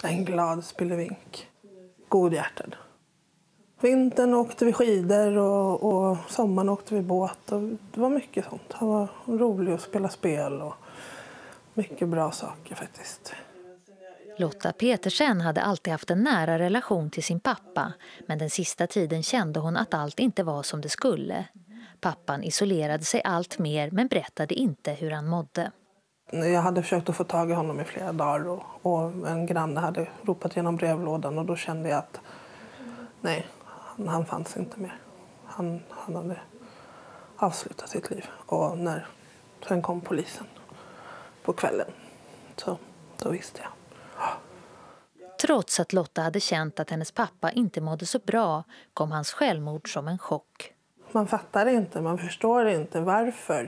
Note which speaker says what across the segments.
Speaker 1: En glad spillevink. Godhjärtad. Vintern åkte vi skidor och sommaren åkte vi båt. Och det var mycket sånt. Han var rolig att spela spel och mycket bra saker faktiskt.
Speaker 2: Lotta Petersen hade alltid haft en nära relation till sin pappa, men den sista tiden kände hon att allt inte var som det skulle. Pappan isolerade sig allt mer men berättade inte hur han mådde.
Speaker 1: Jag hade försökt att få tag i honom i flera dagar och en granne hade ropat genom brevlådan och då kände jag att nej, han fanns inte mer. Han hade avslutat sitt liv och sen kom polisen på kvällen så då visste jag.
Speaker 2: Trots att Lotta hade känt att hennes pappa inte mådde så bra kom hans självmord som en chock.
Speaker 1: Man fattar inte, man förstår inte varför.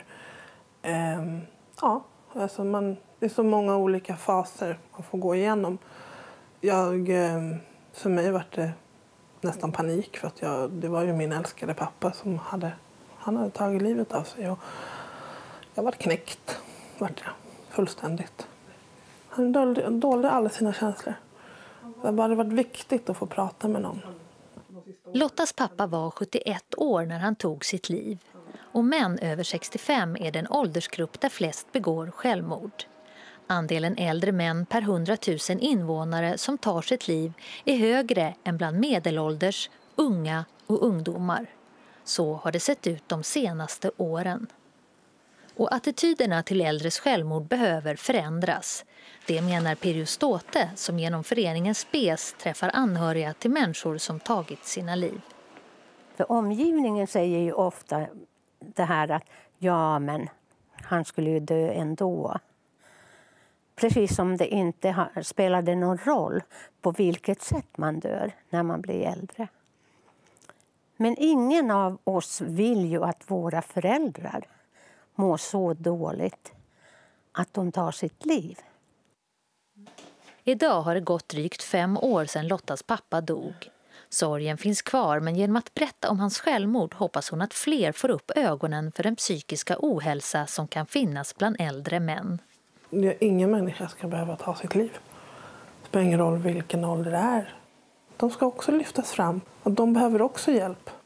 Speaker 1: Alltså det är så många olika faser man får gå igenom. För mig var det nästan panik för att det var ju min älskade pappa som han hade tagit livet av sig. Och jag var knäckt, fullständigt. Han dolde alla sina känslor. Det hade varit viktigt att få prata med någon.
Speaker 2: Lottas pappa var 71 år när han tog sitt liv. Och män över 65 är den åldersgrupp där flest begår självmord. Andelen äldre män per 100 000 invånare som tar sitt liv är högre än bland medelålders, unga och ungdomar. Så har det sett ut de senaste åren. Och attityderna till äldres självmord behöver förändras. Det menar Pirjo Ståte som genom föreningen SPES träffar anhöriga till människor som tagit sina liv.
Speaker 3: För omgivningen säger ju ofta det här att ja men han skulle ju dö ändå. Precis som det inte spelade någon roll på vilket sätt man dör när man blir äldre. Men ingen av oss vill ju att våra föräldrar mår så dåligt att de tar sitt liv.
Speaker 2: Idag har det gått drygt 5 år sedan Lottas pappa dog. Sorgen finns kvar, men genom att berätta om hans självmord hoppas hon att fler får upp ögonen för den psykiska ohälsa som kan finnas bland äldre män.
Speaker 1: Ingen människa ska behöva ta sitt liv. Det spelar ingen roll vilken ålder det är. De ska också lyftas fram och de behöver också hjälp.